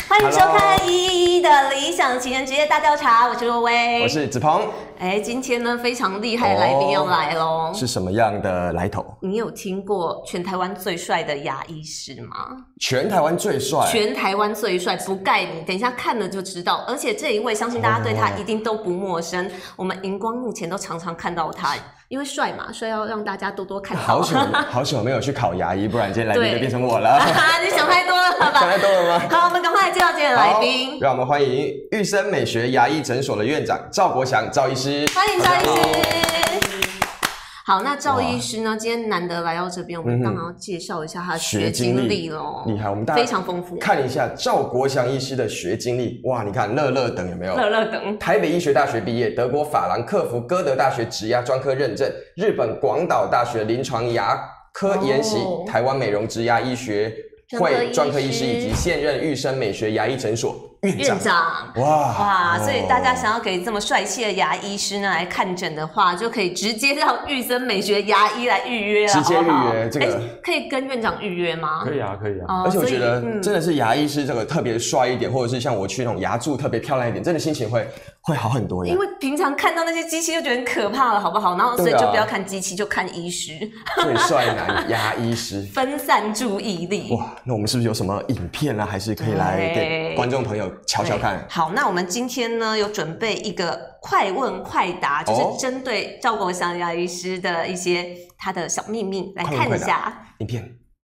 欢迎收看11的理想情人职业大调查，我是若薇， 我是子鹏。 今天呢非常厉害的来宾要来咯。 是什么样的来头？ 你有听过全台湾最帅的牙医师吗？ 全台湾最帅， 全台湾最帅，不盖你，等一下看了就知道。而且这一位，相信大家对他一定都不陌生。我们荧光幕前都常常看到他，因为帅嘛，帅要让大家多多看到。 好久没有去考牙医，不然今天来宾就变成我了。 你想太多了吧？ 想太多了吗？ 好，我们赶快来介绍今天的来宾。 让我们欢迎玉生美学牙医诊所的院长赵国祥赵医师。 欢迎赵医师。好，那赵医师呢？今天难得来到这边，我们当然要介绍一下他的学经历咯。 厉害，我们大家非常丰富。 看一下赵国祥医师的学经历，哇，你看乐等有没有？ 乐等， 台北医学大学毕业，德国法兰克福哥德大学植牙专科认证，日本广岛大学临床牙科研习，台湾美容植牙医学会专科医师，以及现任玉生美学牙医诊所院长。哇， 所以大家想要给这么帅气的牙医师呢来看诊的话，就可以直接到玉生美学牙医来预约了。 直接预约这个可以跟院长预约吗？ 可以啊。 而且我觉得真的是牙医师这个特别帅一点，或者是像我去那种牙柱特别漂亮一点，真的心情会好很多呀。 因为平常看到那些机器就觉得很可怕了，好不好？然后所以就不要看机器，就看医师。 最帅男牙医师， 分散注意力。 哇，那我们是不是有什么影片啊？还是可以来给观众朋友瞧瞧看？ 好，那我们今天呢有准备一个快问快答，就是针对赵国祥牙医师的一些他的小秘密，来看一下影片。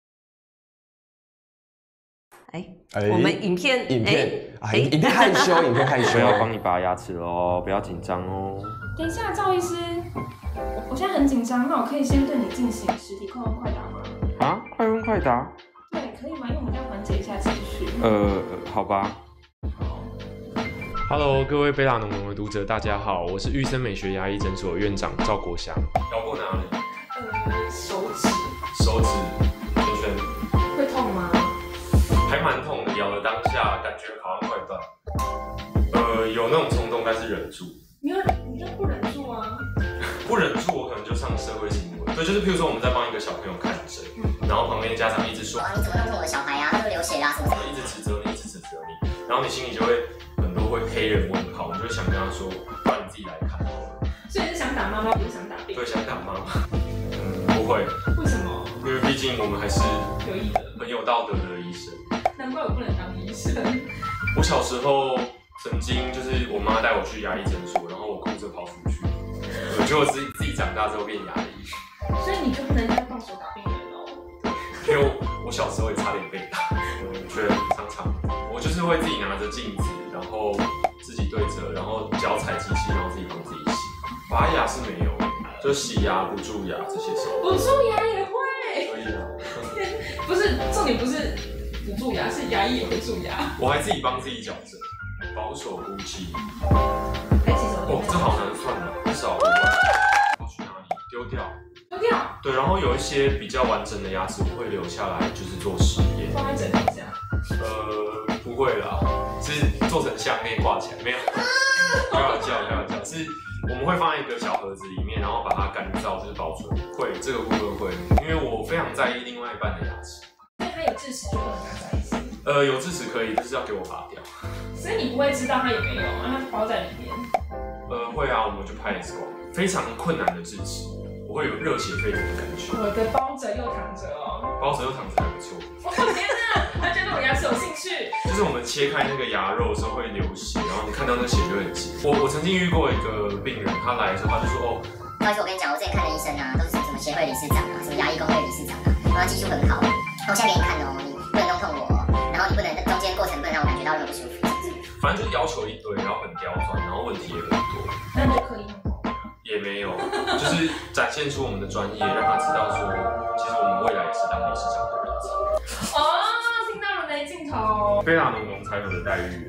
我们影片害羞，影片害羞， 要帮你拔牙齿哦，不要紧张哦。 等一下，赵医师，我现在很紧张，那我可以先对你进行实体快问快答吗？ 啊，快问快答？ 对，可以吗？因为我们要缓解一下情绪。 好吧。Hello， 各位贝拉农农的读者，大家好，我是玉生美学牙医诊所院长赵国祥。咬过哪里？ 手指。 手指，圈。 会痛吗？ 还蛮痛的，咬的当下感觉好像快断。有那种冲动，但是忍住。 你就不忍住啊？ 不忍住，我可能就上社会新闻。对，就是譬如说我们在帮一个小朋友看诊，然后旁边的家长一直说， 你怎么弄痛我的小孩啊？他会流血啦什么什么， 一直指责你，然后你心里就会很多会黑人问号，你就会想跟他说，不然你自己来看好了。 所以是想打妈妈，不是想打病人。 对，想打妈妈。不会。 为什么？ 因为毕竟我们还是有义的， 很有道德的医生。 难怪我不能当医生。 我小时候曾经就是我妈带我去牙医诊所，然后我哭着跑出去。我觉得我自己长大之后变牙医。 所以你就不能再动手打病人哦。 因为我小时候也差点被打，我觉得常常我就是会自己拿着镜子，然后自己对着，然后脚踩机器，然后自己帮自己洗。拔牙是没有，就洗牙、不蛀牙这些手。 不蛀牙也会。 可以啊。 不是，重点不是不蛀牙，是牙医也会蛀牙。 我还自己帮自己矫正，保守估计。这好难算啊，至少5万。要去哪里？丢掉。对，然后有一些比较完整的牙齿，我会留下来，就是做实验。 放在枕头下？ 不会啦，是做成项链挂起来，没有。开玩笑，是我们会放在一个小盒子里面，然后把它干燥，就是保存。会，这个部分会，因为我非常在意另外一半的牙齿。 所以它有智齿就不能拿在一起。 有智齿可以，但是要给我拔掉。 所以你不会知道它有没有，让它包在里面。 会啊，我们就拍 X 光，非常困难的智齿，我会有热血沸腾的感觉。 我的包着又躺着哦， 包着又躺着还不错。 我的天哪，大家对我牙齿有兴趣。 就是我们切开那个牙肉的时候会流血，然后你看到那个血就很急。我曾经遇过一个病人，他来的时候他就说不好意思，我跟你讲，我之前看的医生啊，都是什么协会理事长啊，什么牙医工会理事长啊，然后技术很好。我现在给你看哦，你不能弄痛我，然后你不能中间过程不能让我感觉到任何不舒服。 反正就是要求一堆，然后很刁钻，然后问题也很多。 那你就可以弄痛？ 也没有，就是展现出我们的专业，让他知道说，其实我们未来也是当理事长的人才。 哦，听到了没？镜头。 非常浓才有的待遇。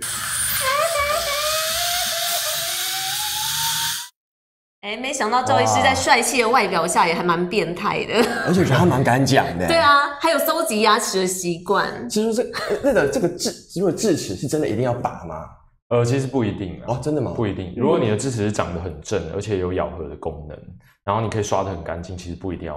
没想到赵医师在帅气的外表下也还蛮变态的， 而且我觉得他蛮敢讲的。 对啊，还有搜集牙齿的习惯。 其实这个如果智齿是真的一定要拔吗？ 其实不一定啊。 哦，真的吗？ 不一定。如果你的智齿是长得很正，而且有咬合的功能，然后你可以刷得很干净，其实不一定要拔。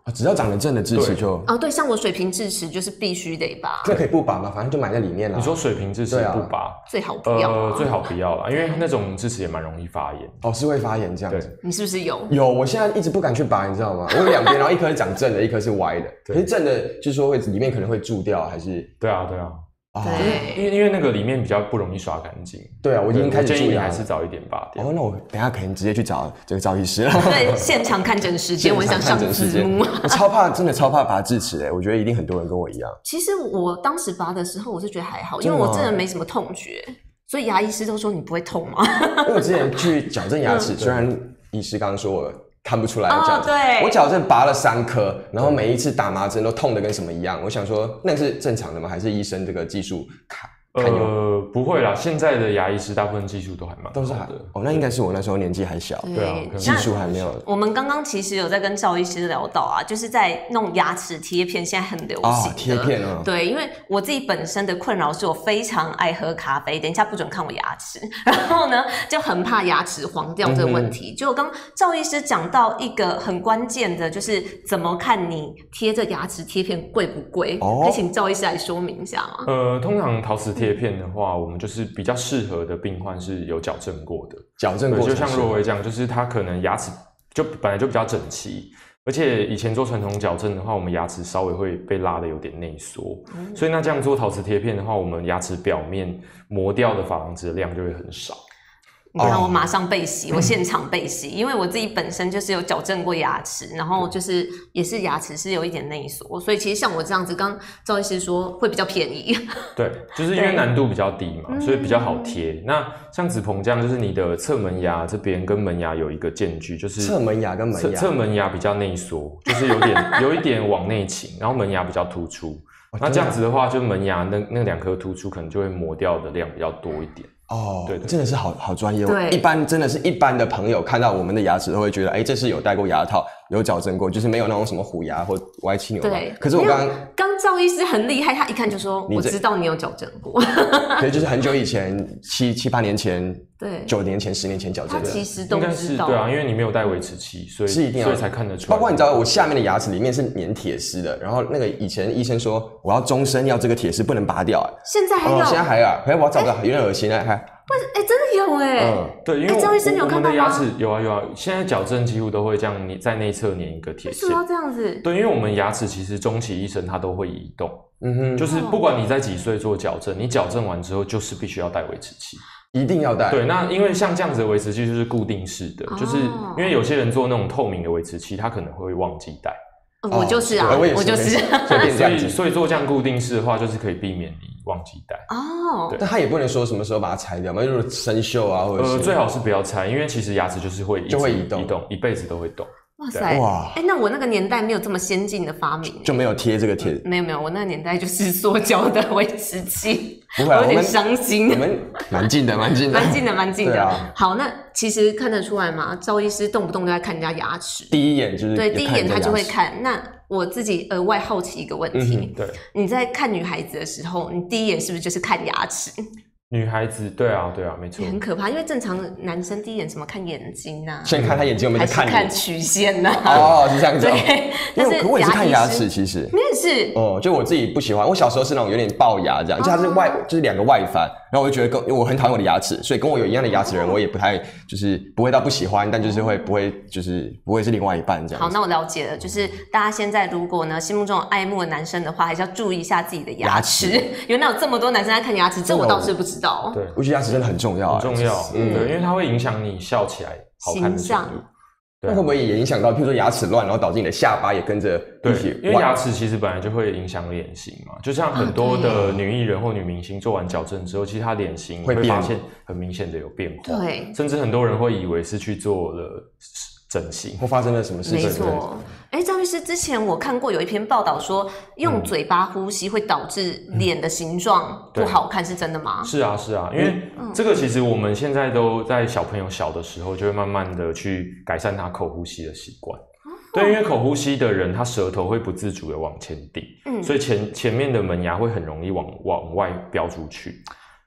只要长得正的智齿就哦，对，像我水平智齿就是必须得拔， 这可以不拔吗？反正就埋在里面了。 你说水平智齿不拔， 最好不要最好不要啦，因为那种智齿也蛮容易发炎。 哦，是会发炎这样子。 你是不是有？ 有，我现在一直不敢去拔，你知道吗？我有2边，然后一颗是长正的，一颗是歪的。可是正的就是说会里面可能会蛀掉，还是？ 对啊。 对， 因为那个里面比较不容易刷干净。 对啊，我已经开始建议你蛀牙还是早一点拔掉。 哦，那我等一下可能直接去找这个赵医师了。 对，现场看诊时间，我想上字幕。 我超怕，真的超怕拔智齿我觉得一定很多人跟我一样。 其实我当时拔的时候，我是觉得还好，因为我真的没什么痛觉，所以牙医师都说你不会痛吗？ 因为我之前去矫正牙齿，虽然医师刚刚说我看不出来矫正， 对， 我矫正拔了3颗，然后每一次打麻针都痛的跟什么一样。我想说，那是正常的吗？还是医生这个技术不会啦，现在的牙医师大部分技术都还蛮好的。 都是哦，那应该是我那时候年纪还小， 对啊， 技术还没有。 我们刚刚其实有在跟赵医师聊到啊，就是在弄牙齿贴片，现在很流行的贴片啊。 对，因为我自己本身的困扰是我非常爱喝咖啡，等一下不准看我牙齿，然后呢就很怕牙齿黄掉这个问题。就刚赵医师讲到一个很关键的，就是怎么看你贴着牙齿贴片贵不贵？可以请赵医师来说明一下吗？ 通常陶瓷贴片的话，我们就是比较适合的病患是有矫正过的，就像若薇这样，就是他可能牙齿就本来就比较整齐，而且以前做传统矫正的话，我们牙齿稍微会被拉的有点内缩，所以那这样做陶瓷贴片的话，我们牙齿表面磨掉的珐琅质的量就会很少。 你看我马上被洗，我现场被洗，因为我自己本身就是有矫正过牙齿，然后就是也是牙齿是有一点内缩，所以其实像我这样子，刚赵医师说会比较便宜。 对，就是因为难度比较低嘛，所以比较好贴。那像子鹏这样，就是你的侧门牙这边跟门牙有一个间距，就是侧门牙跟门牙， 侧门牙比较内缩，就是有一点往内倾，然后门牙比较突出。那这样子的话，就门牙那2颗突出可能就会磨掉的量比较多一点。 哦， 对， 真的是好专业。 对， 一般真的是一般的朋友看到我们的牙齿都会觉得，这是有戴过牙套，有矫正过，就是没有那种什么虎牙或歪七扭八。 对， 可是我刚赵医师很厉害，他一看就说我知道你有矫正过。 可是就是很久以前7、8年前， 对 ，9年前、10年前矫正的， 他其实都知道。 对啊，因为你没有戴维持器，所以才看得出来。 包括你知道我下面的牙齿里面是粘铁丝的，然后那个以前医生说我要终身要这个铁丝不能拔掉。 现在还有？ 现在还有，可是我要找不到，有点恶心啊，还。 真的有对，因为赵医生你有看到吗？ 我们的牙齿有啊，现在矫正几乎都会这样，你在内侧粘一个铁线。 是要这样子？ 对，因为我们牙齿其实终其一生它都会移动，就是不管你在几岁做矫正，你矫正完之后就是必须要戴维持器。 一定要戴。 对，那因为像这样子的维持器就是固定式的，就是因为有些人做那种透明的维持器，他可能会忘记戴。 我就是啊，我就是， 所以做这样固定式的话，就是可以避免你忘记戴。 哦， 但他也不能说什么时候把它拆掉嘛，就是生锈啊，或者是最好是不要拆，因为其实牙齿就是会移动，一辈子都会动。 哇塞，哇，那我那个年代没有这么先进的发明， 就没有贴这个贴。 没有，我那个年代就是塑胶的维持器， 不会， 我有点伤心。 我们蛮近的。 好，那其实看得出来嘛，赵医师动不动都在看人家牙齿， 第一眼就是对，第一眼他就会看。那我自己额外好奇一个问题， 对， 你在看女孩子的时候，你第一眼是不是就是看牙齿？ 女孩子，对啊，没错， 很可怕，因为正常的男生第一眼什么看眼睛啊， 先看他眼睛，我们再看看曲线啊。 哦，是这样子。 对， 但是我也是看牙齿，其实你也是。 就我自己不喜欢，我小时候是那种有点龅牙这样，就它是就是2个外翻，然后我就觉得因为我很讨厌我的牙齿，所以跟我有一样的牙齿的人，我也不太就是不会到不喜欢，但就是不会是另外一半这样。 好，那我了解了，就是大家现在如果呢心目中有爱慕的男生的话，还是要注意一下自己的牙齿。原来有这么多男生在看牙齿，这我倒是不知道。 对， 我觉得牙齿真的很重要， 很重要。对，因为它会影响你笑起来好看的程度。 那会不会也影响到，譬如说牙齿乱，然后导致你的下巴也跟着一起？ 因为牙齿其实本来就会影响脸型嘛，就像很多的女艺人或女明星做完矫正之后，其实她脸型会发现很明显的有变化， 对， 甚至很多人会以为是去做了整形或发生了什么事情。 没错，赵医师之前我看过有一篇报道说，用嘴巴呼吸会导致脸的形状不好看，是真的吗？ 是啊，因为这个其实我们现在都在小朋友小的时候就会慢慢的去改善他口呼吸的习惯。对，因为口呼吸的人，他舌头会不自主的往前顶，所以前面的门牙会很容易往外飙出去。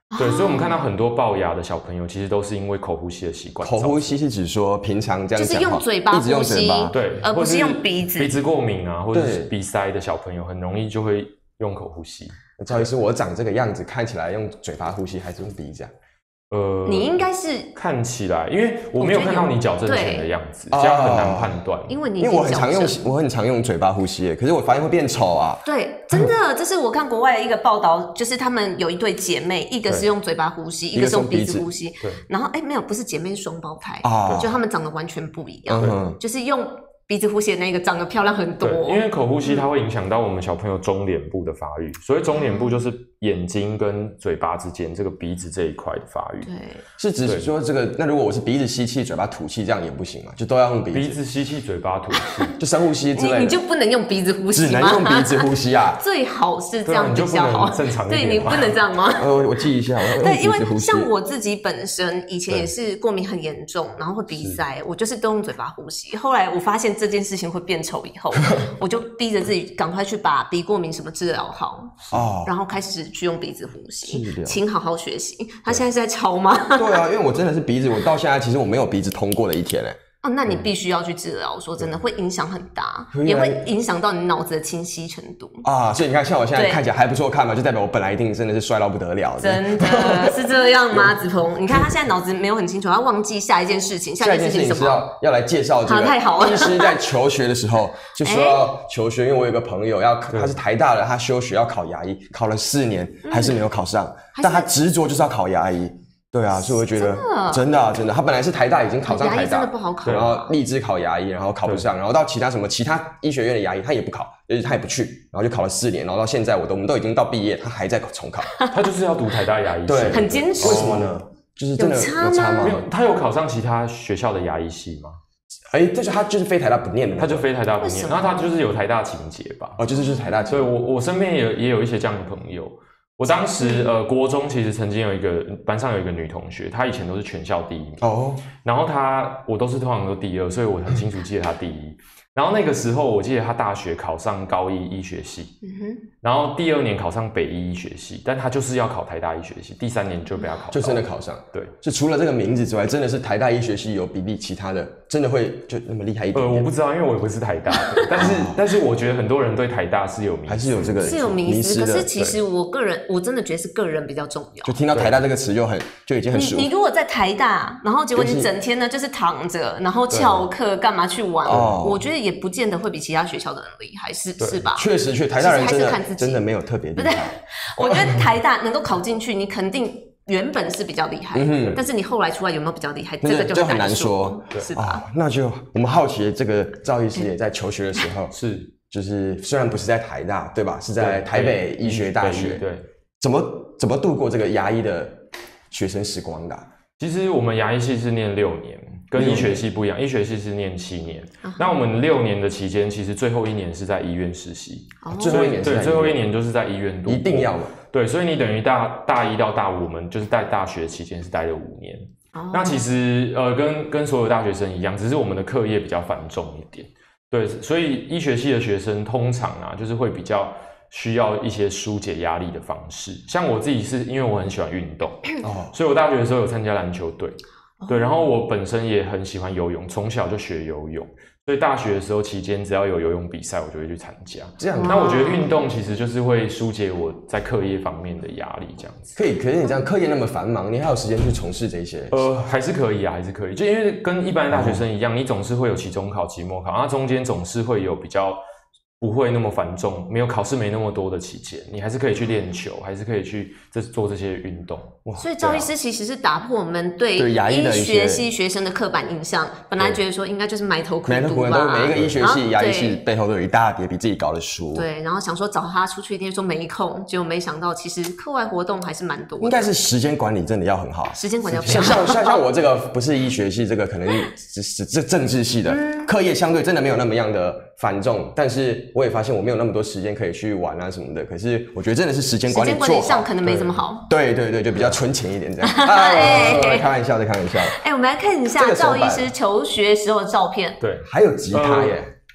对，所以我们看到很多龅牙的小朋友，其实都是因为口呼吸的习惯。 口呼吸是指说平常这样就是用嘴巴一直用嘴巴， 对， 而不是用鼻子。 鼻子过敏啊，或者是鼻塞的小朋友，很容易就会用口呼吸。 赵医师，我长这个样子，看起来用嘴巴呼吸还是用鼻子啊？ 你应该是看起来，因为我没有看到你矫正前的样子，这样很难判断。 因为我很常用嘴巴呼吸，可是我发现会变丑啊。 对，真的，这是我看国外的一个报道，就是他们有一对姐妹，一个是用嘴巴呼吸，一个是用鼻子呼吸。 对， 然后没有，不是姐妹，是双胞胎，就他们长得完全不一样，就是用鼻子呼吸的那个长得漂亮很多。 因为口呼吸它会影响到我们小朋友中脸部的发育，所以中脸部就是眼睛跟嘴巴之间这个鼻子这一块的发育。 对， 是指说这个，那如果我是鼻子吸气，嘴巴吐气，这样也不行嘛？就都要用鼻子。 鼻子吸气，嘴巴吐气， 就深呼吸之类的。 你就不能用鼻子呼吸吗？ 只能用鼻子呼吸啊？ 最好是这样比较好。 正常一点。 对，你不能这样吗？ 我记一下。 对，因为像我自己本身以前也是过敏很严重，然后会鼻塞，我就是都用嘴巴呼吸。后来我发现这件事情会变丑以后，我就逼着自己赶快去把鼻过敏什么治疗好，然后开始去用鼻子呼吸。请好好学习。他现在是在抄吗？ 对啊，因为我真的是鼻子，我到现在其实我没有鼻子通过的一天那你必须要去治疗。说真的，会影响很大，也会影响到你脑子的清晰程度啊。所以你看，像我现在看起来还不错看嘛，就代表我本来一定真的是帅到不得了。 真的是这样吗？子鹏，你看他现在脑子没有很清楚，他忘记下一件事情。下一件事情是什么？ 要来介绍这个。 太好了。 医师在求学的时候就说要求学，因为我有个朋友他是台大的，他休学要考牙医，考了4年还是没有考上，但他执着就是要考牙医。对啊，所以我觉得真的，他本来是台大已经考上台大， 牙医真的不好考， 然后立志考牙医，然后考不上，然后到其他医学院的牙医他也不考，就是他也不去，然后就考了4年，然后到现在我们都已经到毕业，他还在重考。 他就是要读台大牙医系， 对， 很坚持。 为什么呢？就是真的有差吗？ 没有，他有考上其他学校的牙医系吗？ 他就是非台大不念的， 他就非台大不念，然后他就是有台大情节吧？ 就是台大情节。 对，我身边也有一些这样的朋友。我当时国中其实曾经班上有一个女同学，她以前都是全校第1名然后我通常都第2，所以我很清楚记得她第1。然后那个时候我记得她大学考上高1医学系，然后第2年考上北医医学系，但她就是要考台大医学系，第3年就被她考上， 就真的考上。 对， 是除了这个名字之外，真的是台大医学系有比其他的真的会就那么厉害一点？ 我不知道，因为我也不是台大的，但是我觉得很多人对台大是有迷思， 还是有这个是有迷思。可是其实我真的觉得是个人比较重要。 就听到台大这个词就已经很熟。 你如果在台大，然后结果你整天呢就是躺着，然后翘课干嘛去玩？我觉得也不见得会比其他学校的人厉害，是吧？ 确实，台大人真的没有特别厉害。 我觉得台大能够考进去，你肯定原本是比较厉害，但是你后来出来有没有比较厉害，这个就很难说，是吧？ 那就我们好奇，这个赵医师也在求学的时候就是虽然不是在台大，对吧？是在台北医学大学， 对， 怎么度过这个牙医的学生时光的？ 其实我们牙医系是念6年，跟医学系不一样，医学系是念7年。那我们6年的期间，其实最后1年是在医院实习。 最后一年对，最后1年就是在医院度过， 一定要嘛。 对，所以你等于大1到大5，我们就是在大学期间是待了5年。那其实跟所有大学生一样，只是我们的课业比较繁重一点。对，所以医学系的学生通常就是会比较需要一些疏解压力的方式。像我自己是因为我很喜欢运动，所以我大学的时候有参加篮球队，对，然后我本身也很喜欢游泳，从小就学游泳，所以大学的时候期间只要有游泳比赛，我就会去参加。这样，那我觉得运动其实就是会疏解我在课业方面的压力，这样子。 可是你这样课业那么繁忙，你还有时间去从事这些？ 还是可以啊，还是可以。就因为跟一般的大学生一样，你总是会有期中考、期末考，那中间总是会有比较不会那么繁重，没有考试没那么多的期间，你还是可以去练球，还是可以去做这些运动。 所以赵医师其实是打破我们对医学系学生的刻板印象，本来觉得说应该就是埋头苦读吧， 每一个医学系、牙医系背后都有一大叠比自己高的书。 对，然后想说找他出去一定说没空，结果没想到其实课外活动还是蛮多的。 应该是时间管理真的要很好， 时间管理要非常好。 像我这个不是医学系，这个可能是政治系的，课业相对真的没有那么样的繁重，但是我也发现我没有那么多时间可以去玩啊什么的。可是我觉得真的是时间管理做好， 时间管理上可能没这么好。 对，就比较纯情一点这样。开玩笑。 我们来看一下赵医师求学时候的照片。 对， 还有吉他耶。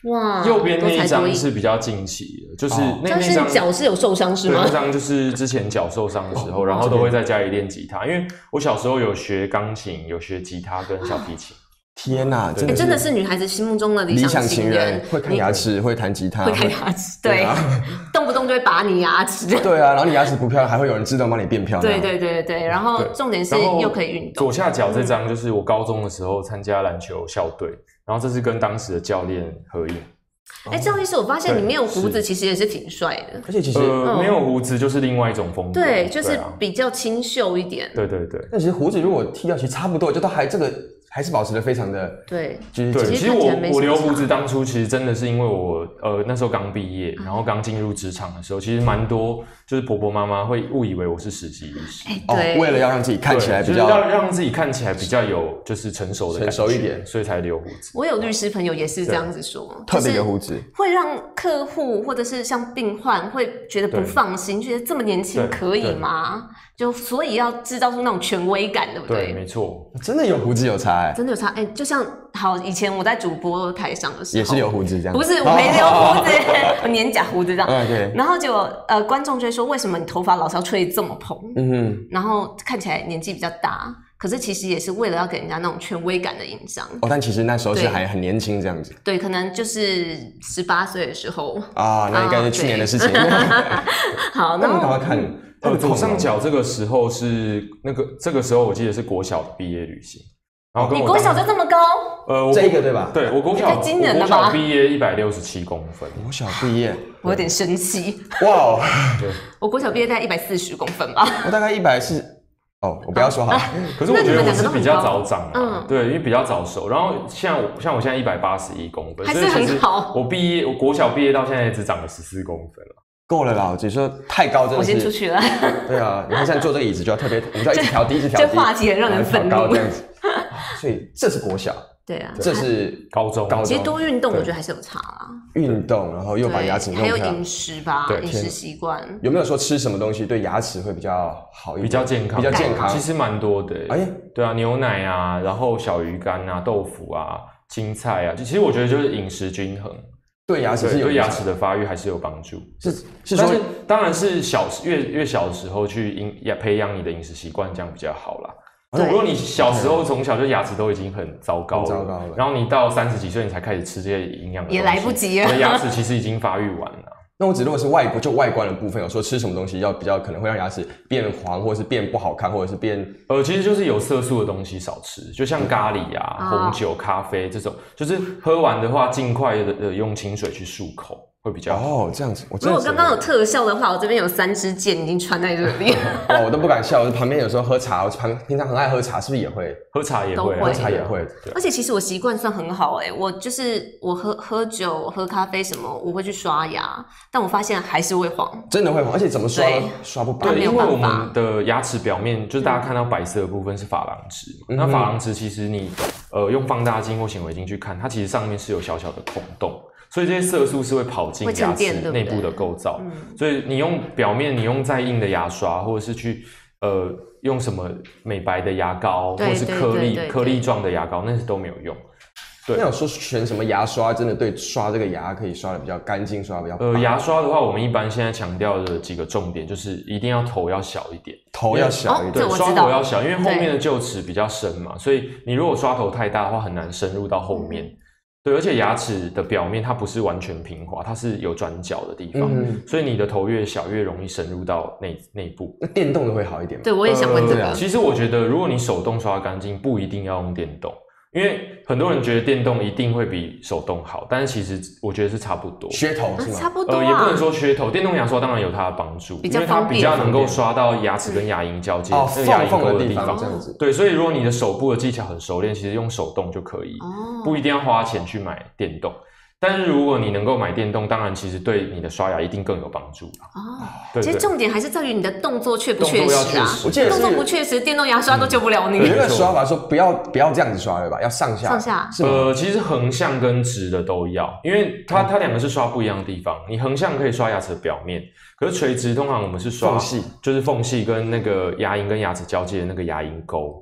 哇， 右边那一张是比较近期的，就是那张脚是有受伤是吗？ 那张就是之前脚受伤的时候，然后都会在家里练吉他，因为我小时候有学钢琴，有学吉他跟小提琴。 天哪， 真的是女孩子心目中的理想情人， 会看牙齿，会弹吉他， 会看牙齿，对，动不动就会拔你牙齿。 对啊，然后你牙齿不漂亮，还会有人自动帮你变漂亮。 对，然后重点是又可以运动。 左下角这张就是我高中的时候参加篮球校队，然后这是跟当时的教练合影。 赵医师，我发现你没有胡子，其实也是挺帅的。 而且其实没有胡子就是另外一种风格， 对，就是比较清秀一点。 对。 但其实胡子如果剃掉，其实差不多，就都还这个还是保持的非常的对。 其实我留胡子当初其实真的是因为我那时候刚毕业，然后刚进入职场的时候，其实蛮多就是婆婆妈妈会误以为我是实习医师。 对， 为了要让自己看起来比较， 就是让自己看起来比较有就是成熟的感觉， 成熟一点， 所以才留胡子。 我有律师朋友也是这样子说， 特别留胡子会让客户或者是像病患会觉得不放心，觉得这么年轻可以吗？就所以要制造出那种权威感，对不对？ 对，没错， 真的有胡子有差真的有差就像以前我在主播台上的时候也是留胡子这样， 不是我没留胡子，我粘假胡子这样。 对。 然后就观众就会说，为什么你头发老是要吹这么蓬？然后看起来年纪比较大。可是其实也是为了要给人家那种权威感的印象但其实那时候是还很年轻这样子。 对，可能就是18岁的时候那应该是去年的事情。 好， 那我们赶快看。 左上角这个时候是这个时候我记得是国小的毕业旅行，然后你国小就这么高？ 这个对吧？ 对，我国小毕业167公分。 国小毕业， 我有点生气。 哇， 我国小毕业大概140公分吧。 我大概140。我不要说好了。 可是我觉得我是比较早长对，因为比较早熟。然后像我现在181公分， 还是很好。 我国小毕业到现在只长了14公分了。 够了啦，只是说太高真的是。 我先出去了。 对啊，你看现在坐这个椅子就要特别，我们就要一直调低， 这话题很让人愤怒。 这样子，所以这是国小。 对啊， 这是高中。 其实多运动，我觉得还是有差啦。 运动，然后又把牙齿弄漂亮。 还有饮食吧，饮食习惯。 有没有说吃什么东西对牙齿会比较好一点？ 比较健康，其实蛮多的。对啊，牛奶啊，然后小鱼干啊，豆腐啊，青菜啊，其实我觉得就是饮食均衡。 对牙齿对牙齿的发育还是有帮助。 是但是当然是越小的时候去培养你的饮食习惯，这样比较好啦。如果你小时候从小就牙齿都已经很糟糕了，然后你到30几岁你才开始吃这些营养的东西， 也来不及了。 牙齿其实已经发育完了。 那我如果是外观的部分，有说吃什么东西要比较可能会让牙齿变黄，或者是变不好看，或者是变其实就是有色素的东西少吃，就像咖喱啊、红酒、咖啡这种，就是喝完的话尽快的用清水去漱口会比较好。 这样子。 如果刚刚有特效的话，我这边有3支箭已经穿在这里。 我都不敢笑。我旁边有时候喝茶，我平常很爱喝茶，是不是也会？ 喝茶也会， 喝茶也会。 而且其实我习惯算很好我喝酒、喝咖啡什么，我会去刷牙，但我发现还是会黄， 真的会黄，而且怎么刷不白。 对，因为我们的牙齿表面就是大家看到白色的部分是珐琅质，那珐琅质其实你用放大镜或显微镜去看，它其实上面是有小小的孔洞。所以这些色素是会跑进牙齿内部的构造，所以你用表面，你用再硬的牙刷，或者是去用什么美白的牙膏，或者是颗粒状的牙膏，那都没有用。对， 那有说选什么牙刷真的对刷这个牙可以刷的比较干净，刷的比较牙刷的话，我们一般现在强调的几个重点就是一定要头要小一点， 头要小一点， 对，刷头要小，因为后面的臼齿比较深嘛，所以你如果刷头太大的话，很难深入到后面。对，而且牙齿的表面它不是完全平滑，它是有转角的地方，所以你的头越小越容易深入到内部。 那电动的会好一点吗？ 对，我也想问这个。 其实我觉得，如果你手动刷干净，不一定要用电动，因为很多人觉得电动一定会比手动好，但是其实我觉得是差不多。 噱头是吗？ 差不多也不能说噱头，电动牙刷当然有它的帮助，因为它比较能够刷到牙齿跟牙龈交界、牙龈沟的地方， 这样子。 对，所以如果你的手部的技巧很熟练，其实用手动就可以，不一定要花钱去买电动。但是如果你能够买电动，当然其实对你的刷牙一定更有帮助对，其实重点还是在于你的动作确不确实啊。 我记得动作不确实，电动牙刷都救不了你。 有那个刷法说不要这样子刷了吧，要上下。 其实横向跟直的都要，因为它两个是刷不一样的地方。你横向可以刷牙齿的表面，可是垂直通常我们是刷缝隙， 就是缝隙跟那个牙龈跟牙齿交界的那个牙龈沟。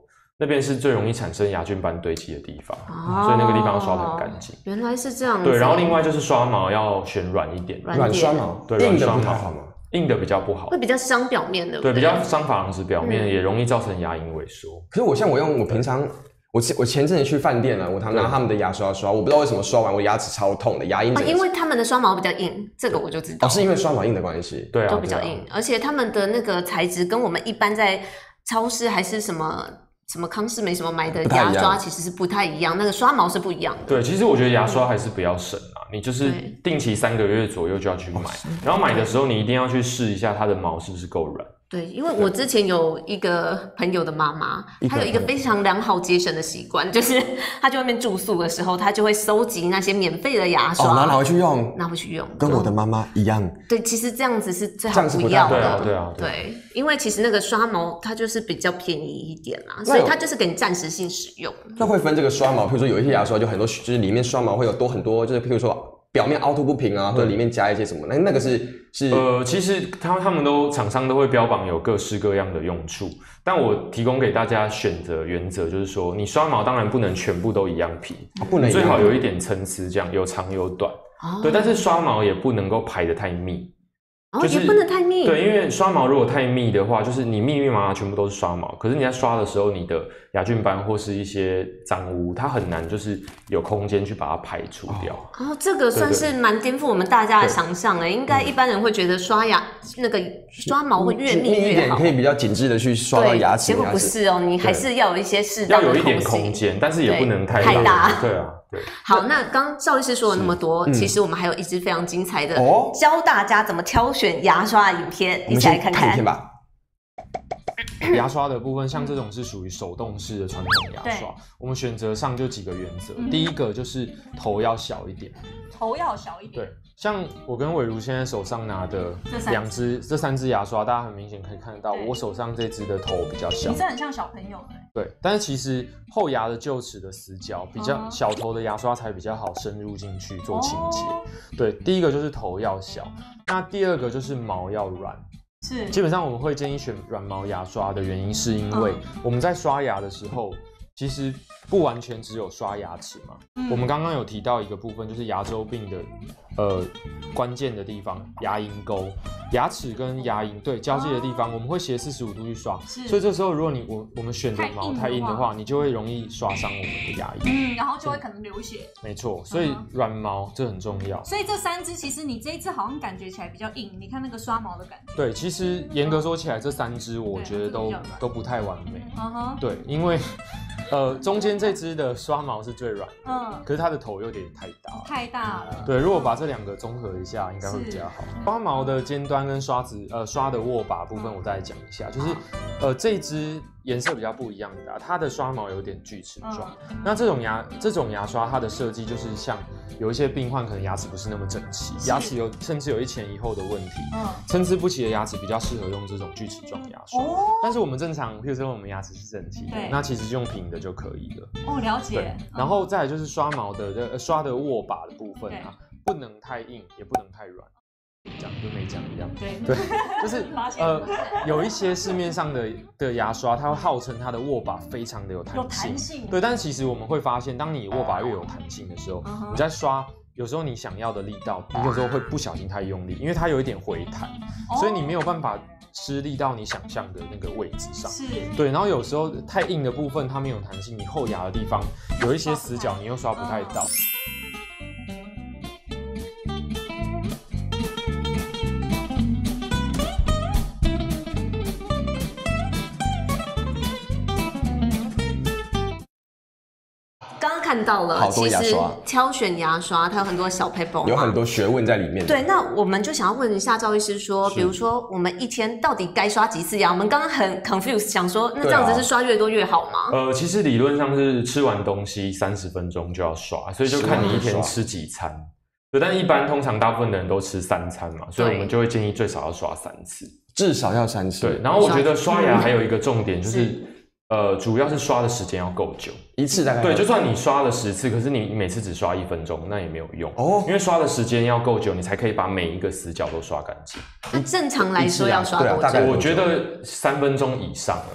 那边是最容易产生牙菌斑堆积的地方，所以那个地方要刷得很干净。 原来是这样子。 对，然后另外就是刷毛要选软一点， 软刷毛， 对， 硬的软刷毛不太好吗？ 硬的比较不好， 会比较伤表面的。 对，比较伤珐琅质表面，也容易造成牙龈萎缩。 可是我平常。我前阵子去饭店了，我拿他们的牙刷刷，我不知道为什么刷完我牙齿超痛的，牙龈因为他们的刷毛比较硬，这个我就知道。 是因为刷毛硬的关系， 对啊， 都比较硬，而且他们的那个材质跟我们一般在超市还是什么康士美什么买的牙刷其实是不太一样，那个刷毛是不一样的。 对，其实我觉得牙刷还是不要省啊，你就是定期3个月左右就要去买，然后买的时候你一定要去试一下它的毛是不是够软。 对，因为我之前有一个朋友的妈妈，她有一个非常良好节省的习惯，就是她在外面住宿的时候，她就会收集那些免费的牙刷， 拿回去用，跟我的妈妈一样。 对，其实这样子是最好不要的。 对， 因为其实那个刷毛它就是比较便宜一点啦，所以它就是给你暂时性使用。 那会分这个刷毛，譬如说有一些牙刷就很多，就是里面刷毛会有很多，就是譬如说。表面凹凸不平啊，或者里面加一些什么，那个是其实他们厂商都会标榜有各式各样的用处，但我提供给大家选择原则就是说，你刷毛当然不能全部都一样平，不能最好有一点参差，这样有长有短，对，但是刷毛也不能够排得太密。 也不能太密。 对，因为刷毛如果太密的话，就是你密密麻麻全部都是刷毛，可是你在刷的时候，你的牙菌斑或是一些脏污，它很难就是有空间去把它排除掉。 这个算是蛮颠覆我们大家的想象诶，应该一般人会觉得刷牙那个刷毛会越密越好， 一点可以比较紧致的去刷到牙齿。 结果不是哦，你还是要有一些适当的要有一点空间，但是也不能太大。 对啊。 好，那刚赵医师说了那么多，其实我们还有一支非常精彩的教大家怎么挑选牙刷的影片，一起来看看。 影片吧。 牙刷的部分，像这种是属于手动式的传统牙刷，我们选择上就几个原则。第一个就是头要小一点，对，像我跟伟如现在手上拿的这三支牙刷，大家很明显可以看得到，我手上这支的头比较小， 你这很像小朋友的。 对，但是其实后牙的臼齿的死角比较小头的牙刷才比较好深入进去做清洁。对，第一个就是头要小，那第二个就是毛要软。 是， 基本上我们会建议选软毛牙刷的原因，是因为我们在刷牙的时候，其实不完全只有刷牙齿嘛。我们刚刚有提到一个部分，就是牙周病的关键的地方，牙龈沟，牙齿跟牙龈对交界的地方，我们会斜45度去刷。所以这时候如果我们选的毛太硬的话，你就会容易刷伤我们的牙龈。 然后就会可能流血。 没错，所以软毛这很重要。 所以这3支其实你这一支好像感觉起来比较硬，你看那个刷毛的感觉。 对，其实严格说起来，这3支我觉得都不太完美。对，因为中间这支的刷毛是最软的，可是它的头有点太大了。对，如果把这2个综合一下，应该会比较好。刷毛的尖端跟刷的握把部分，我再来讲一下，就是这一支颜色比较不一样的，它的刷毛有点锯齿状。那这种牙刷，它的设计就是像有一些病患可能牙齿不是那么整齐，牙齿甚至有一前一后的问题，参差不齐的牙齿比较适合用这种锯齿状牙刷。但是我们正常，譬如说我们牙齿是整齐的，那其实就用平的就可以了。 了解。 然后再来就是刷毛的刷的握把的部分啊，不能太硬，也不能太软。讲跟没讲一样，对，就是有一些市面上的牙刷，它会号称它的握把非常的有弹性，对，但是其实我们会发现，当你握把越有弹性的时候，你在刷，有时候你想要的力道，你有时候会不小心太用力，因为它有一点回弹，所以你没有办法施力到你想象的那个位置上，对，然后有时候太硬的部分它没有弹性，你后牙的地方有一些死角，你又刷不太到。 看到了，其实挑选牙刷它有很多小撇步， 有很多学问在里面。 对，那我们就想要问一下赵医师说，比如说我们一天到底该刷几次牙？我们刚刚很 confused， 想说那这样子是刷越多越好吗？ 其实理论上是吃完东西30分钟就要刷，所以就看你一天吃几餐。对，但一般通常大部分的人都吃3餐嘛，所以我们就会建议最少要刷3次， 至少要3次。 对，然后我觉得刷牙还有一个重点就是。主要是刷的时间要够久， 一次大概对，就算你刷了10次，可是你每次只刷1分钟，那也没有用哦，因为刷的时间要够久，你才可以把每一个死角都刷干净。 正常来说要刷多久？ 我觉得3分钟以上啦。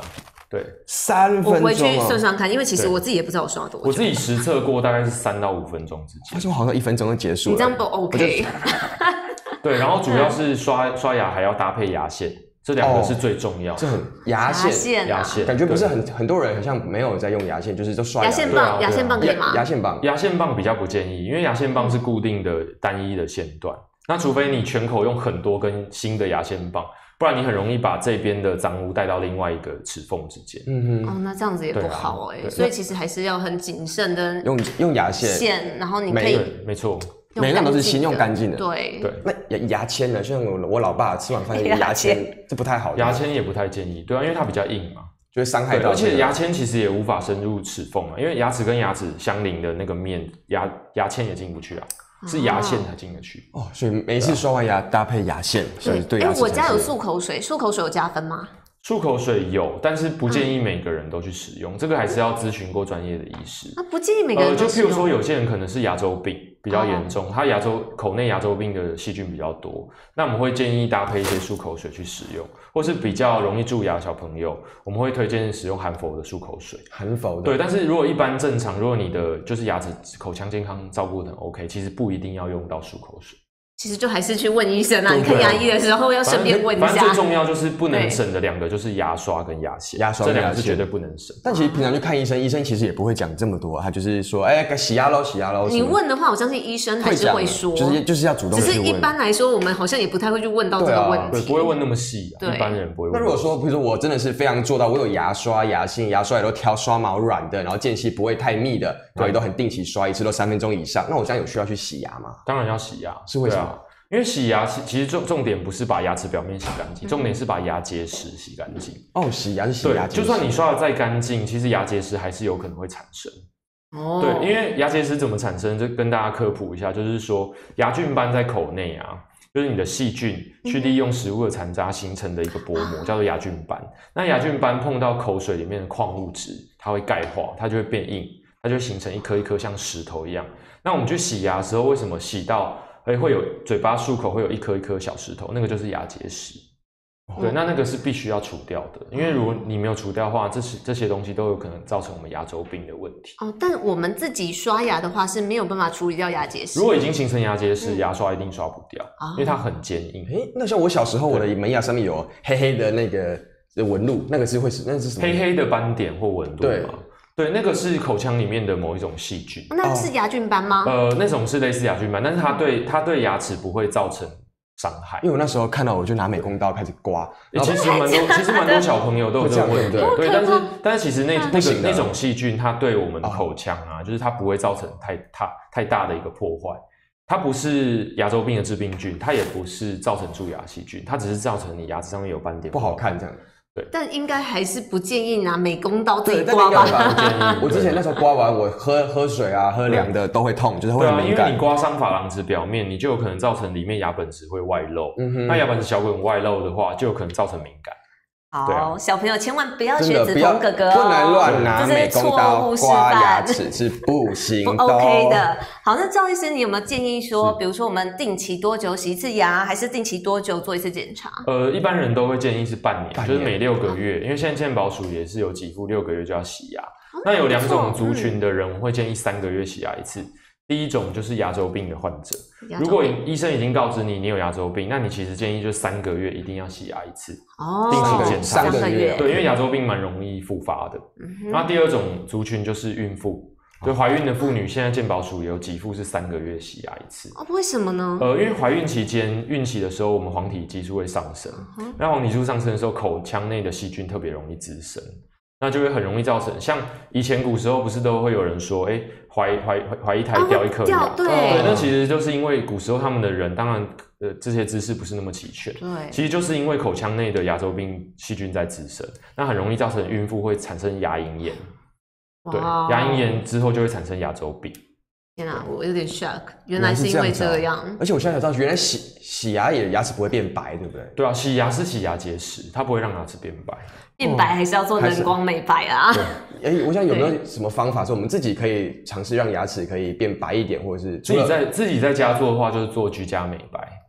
对 ，3分钟、哦。 我回去算算看，因为其实我自己也不知道我刷多久。 我自己实测过，大概是3到5分钟之间。 他说好像1分钟就结束了。 你这样不 OK？ 对，然后主要是刷牙还要搭配牙线，这2个是最重要的。 这很牙线，感觉不是很多人好像没有在用牙线，就是都刷牙线棒，牙线棒可以吗？ 牙线棒比较不建议，因为牙线棒是固定的单一的线段，那除非你全口用很多根新的牙线棒。不然你很容易把这边的脏污带到另外一个齿缝之间。 那这样子也不好所以其实还是要很谨慎的用牙线， 然后你可以没错， 每样都是新用干净的。 对。 那牙签呢？像我老爸吃完饭用牙签，这不太好。 牙签也不太建议，对啊，因为它比较硬嘛， 就会伤害到。 而且牙签其实也无法深入齿缝因为牙齿跟牙齿相邻的那个面，牙签也进不去啊。是牙线才进得去所以每一次刷完牙搭配牙线，所以对牙齿。 我家有漱口水，漱口水有加分吗？ 漱口水有，但是不建议每个人都去使用，这个还是要咨询过专业的医师。 不建议每个人都就譬如说有些人可能是牙周病比较严重，他口内牙周病的细菌比较多，那我们会建议搭配一些漱口水去使用，或是比较容易蛀牙的小朋友，我们会推荐使用含氟的漱口水。 含氟的。 对，但是如果一般正常，如果你的就是牙齿口腔健康照顾得很 OK， 其实不一定要用到漱口水。 其实就还是去问医生你看牙医的时候要顺便问一下。 反正最重要就是不能省的2个就是牙刷跟牙线，这2个是绝对不能省。 但其实平常去看医生，医生其实也不会讲这么多，他就是说，洗牙咯，洗牙咯。 你问的话，我相信医生还是会说， 就是要主动去问。 只是一般来说，我们好像也不太会去问到这个问题， 不会问那么细一般人不会问。 那如果说，比如说我真的是非常做到，我有牙刷、牙线，牙刷也都挑刷毛软的，然后间隙不会太密的，然后也都很定期刷一次，都3分钟以上，那我这样有需要去洗牙吗？ 当然要洗牙， 是为什么？ 因为洗牙其实重点不是把牙齿表面洗干净，重点是把牙结石洗干净。 洗牙是洗牙结石。 就算你刷得再干净，其实牙结石还是有可能会产生。对，因为牙结石怎么产生，就跟大家科普一下，就是说牙菌斑在口内就是你的细菌去利用食物的残渣形成的一个薄膜，叫做牙菌斑。那牙菌斑碰到口水里面的矿物质，它会钙化，它就会变硬，它就会形成一颗一颗像石头一样。那我们去洗牙的时候，为什么洗到会有嘴巴漱口会有一颗一颗小石头，那个就是牙结石。对，那个是必须要除掉的，因为如果你没有除掉的话，这些东西都有可能造成我们牙周病的问题。 但我们自己刷牙的话是没有办法处理掉牙结石。 如果已经形成牙结石，牙刷一定刷不掉，因为它很坚硬。 那像我小时候，我的门牙上面有黑黑的那个纹路，那是什么？ 黑黑的斑点或纹路吗？对，那个是口腔里面的某一种细菌。 那是牙菌斑吗？ 那种是类似牙菌斑，但是它对牙齿不会造成伤害。 因为我那时候看到，我就拿美工刀开始刮。 其实蛮多小朋友都有这个问题。对，但是其实那种细菌，它对我们的口腔就是它不会造成太大的一个破坏。它不是牙周病的致病菌，它也不是造成蛀牙细菌，它只是造成你牙齿上面有斑点不好看这样。 但应该还是不建议拿美工刀自己刮吧？ 不建议。 我之前那时候刮完，我喝水喝凉的都会痛，就是会很敏感。 因为你刮伤珐琅质表面，你就有可能造成里面牙本质会外露。那牙本质小管外露的话，就有可能造成敏感。 好，小朋友千万不要学子枫哥哥不能乱拿美工刀刮牙齿，是不行的。 不 OK 的。好，那赵医师，你有没有建议说，比如说我们定期多久洗一次牙，还是定期多久做一次检查？ 一般人都会建议是半年，就是每6个月，因为现在健保署也是有给付6个月就要洗牙。那有2种族群的人，我会建议3个月洗牙一次。第一种就是牙周病的患者，如果医生已经告知你有牙周病，那你其实建议就3个月一定要洗牙一次，定期检查 3个月。 对，因为牙周病蛮容易复发的。那第2种族群就是孕妇，就怀孕的妇女，现在健保署也有给付是3个月洗牙一次。 为什么呢？ 因为怀孕期间孕期的时候，我们黄体激素会上升，那黄体激素上升的时候，口腔内的细菌特别容易滋生。那就会很容易造成，像以前古时候不是都会有人说，怀一胎掉一颗牙， 对， 那其实就是因为古时候他们的人，当然这些知识不是那么齐全， 对， 其实就是因为口腔内的牙周病细菌在滋生，那很容易造成孕妇会产生牙龈炎，对，牙龈炎之后就会产生牙周病。 天啊，我有点 shock， 原来是因为这样。 而且我现在才知道，原来洗牙也牙齿不会变白，对不对？ 对啊，洗牙是洗牙结石，它不会让牙齿变白。 变白还是要做人工美白啊。 我想有没有什么方法，是我们自己可以尝试让牙齿可以变白一点，或者是自己在家做的话，就是做居家美白。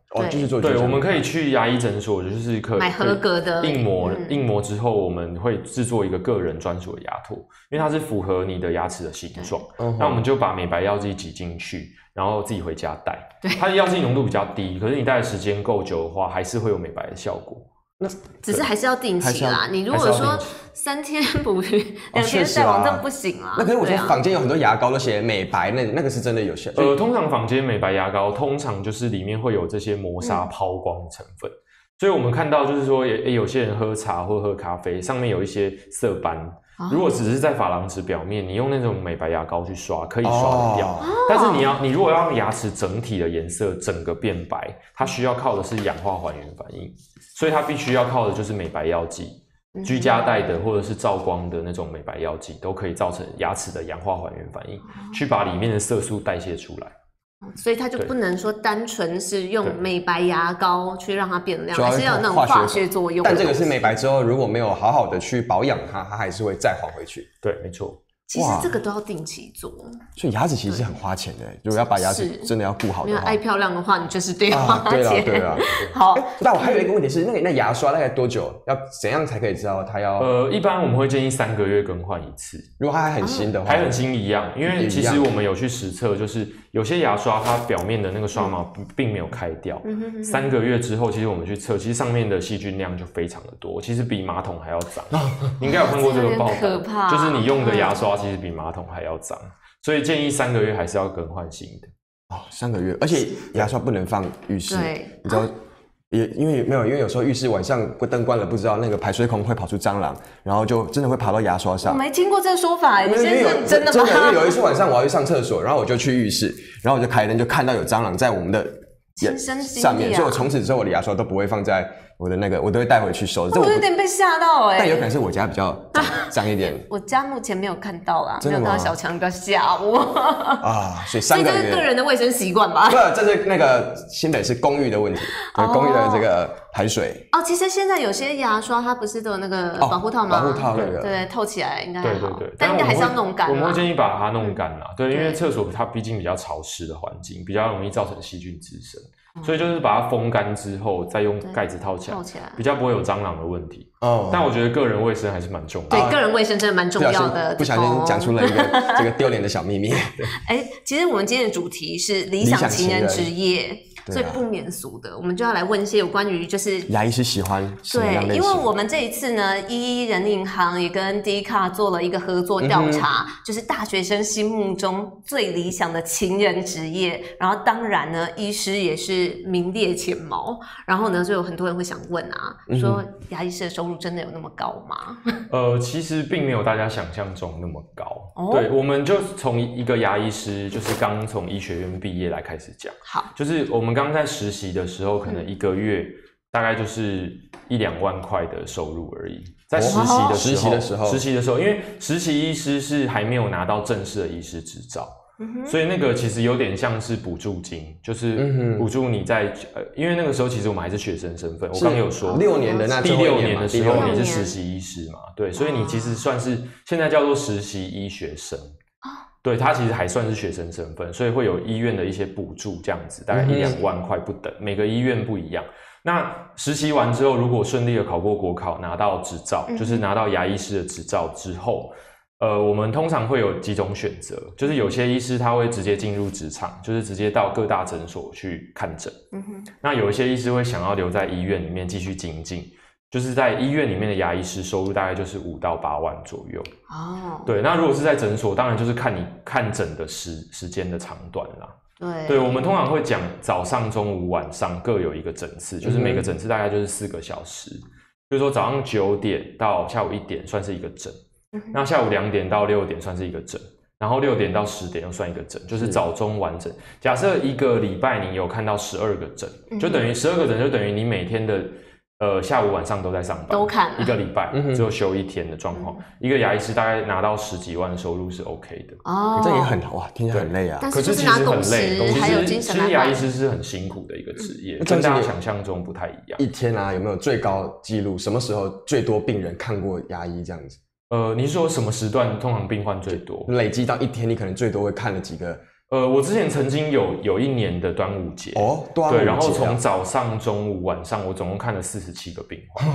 就是做对，我们可以去牙医诊所，就是买合格的硬模之后，我们会制作一个个人专属的牙托，因为它是符合你的牙齿的形状。那我们就把美白药剂挤进去，然后自己回家戴。它的药剂浓度比较低，可是你戴的时间够久的话，还是会有美白的效果。 那只是还是要定期啦。你如果说3天捕鱼，2天晒网，这不行啦。 那可是我觉得坊间有很多牙膏都写美白，那个是真的有效。 通常坊间美白牙膏通常就是里面会有这些磨砂抛光的成分，所以我们看到就是说，有些人喝茶或喝咖啡，上面有一些色斑。如果只是在珐琅质表面，你用那种美白牙膏去刷，可以刷得掉。但是你如果要让牙齿整体的颜色整个变白，它需要靠的是氧化还原反应，所以它必须要靠的就是美白药剂，居家戴的或者是照光的那种美白药剂，都可以造成牙齿的氧化还原反应，去把里面的色素代谢出来。 所以它就不能说单纯是用美白牙膏去让它变亮，还是要有那种化学作用。 但这个是美白之后，如果没有好好的去保养它，它还是会再还回去。 对，没错。 其实这个都要定期做， 所以牙齿其实是很花钱的。如果要把牙齿真的要顾好的话， 因为爱漂亮的话，你就是对花钱。 对啦。好，但我还有一个问题是，那牙刷大概多久？要怎样才可以知道它要？ 一般我们会建议3个月更换一次。如果它还很新的话， 还很新一样，因为其实我们有去实测，就是有些牙刷它表面的那个刷毛并没有开掉，3个月之后，其实我们去测，其实上面的细菌量就非常的多，其实比马桶还要脏。你应该有看过这个报道，就是你用的牙刷其实比马桶还要脏，所以建议3个月还是要更换新的。 3个月，而且牙刷不能放浴室，你知道。因为有时候浴室晚上灯关了，不知道那个排水孔会跑出蟑螂，然后就真的会爬到牙刷上。 我没听过这个说法，你先认真的吗？ 因为有一次晚上我要去上厕所，然后我就去浴室，然后我就开灯就看到有蟑螂在我们的上面，所以我从此之后我的牙刷都不会放在我的那个，我都会带回去收。 我有点被吓到但有可能是我家比较脏一点。 我家目前没有看到啦，没有看到小强，不要吓我所以3个月， 这是个人的卫生习惯吧？ 不，这是那个新北市公寓的问题，公寓的这个排水。 其实现在有些牙刷它不是都有那个保护套吗？ 保护套那个， 对，透起来应该还好。 对， 但应该还是要弄干。 我们会建议把它弄干啦，对，因为厕所它毕竟比较潮湿的环境，比较容易造成细菌滋生。所以就是把它风干之后，再用盖子套起来，比较不会有蟑螂的问题。但我觉得个人卫生还是蛮重要的。 对，个人卫生真的蛮重要的。 不小心讲出了一个这个丢脸的小秘密。 其实我们今天的主题是理想情人职业。所以不免俗的，我们就要来问一些有关于就是牙医师喜欢什么样类型？ 因为我们这一次呢，11人力银行也跟 Dcard 做了一个合作调查，就是大学生心目中最理想的情人职业。然后当然呢，医师也是名列前茅。然后呢，就有很多人会想问说牙医师的收入真的有那么高吗？ 其实并没有大家想象中那么高。对，我们就从一个牙医师，就是刚从医学院毕业来开始讲。 好， 就是我们刚在实习的时候，可能1个月大概就是1-2万块的收入而已。在实习的时候，因为实习医师是还没有拿到正式的医师执照，所以那个其实有点像是补助金，就是补助你在因为那个时候其实我们还是学生身份，我刚有说 6年的那第6年的时候你是实习医师嘛，对，所以你其实算是现在叫做实习医学生。对，他其实还算是学生身份，所以会有医院的一些补助，这样子大概1-2万块不等，每个医院不一样。那实习完之后，如果顺利的考过国考，拿到执照，就是拿到牙医师的执照之后，我们通常会有几种选择，就是有些医师他会直接进入职场，就是直接到各大诊所去看诊。那有一些医师会想要留在医院里面继续精进。就是在医院里面的牙医师收入大概就是5到8万左右。对，那如果是在诊所，当然就是看你看诊的时间的长短啦。对，我们通常会讲早上、中午、晚上各有一个诊次，就是每个诊次大概就是4个小时。就是说早上9点到下午1点算是一个诊，那下午2点到6点算是一个诊，然后6点到10点又算一个诊，就是早中晚诊。假设一个礼拜你有看到12个诊，就等于12个诊就等于你每天的下午晚上都在上班， 都看一个礼拜，只有休1天的状况，一个牙医师大概拿到10几万收入是 OK 的。 这也很哇，听起来很累啊。 可是其实很累，还有精神。 其实牙医师是很辛苦的一个职业，跟大家想象中不太一样。 一天有没有最高纪录？什么时候最多病人看过牙医这样子？ 你是说什么时段通常病患最多？ 累积到一天，你可能最多会看了几个我之前曾经有一年的端午节哦，端午节对，然后从早上、中午、晚上，我总共看了47个病患。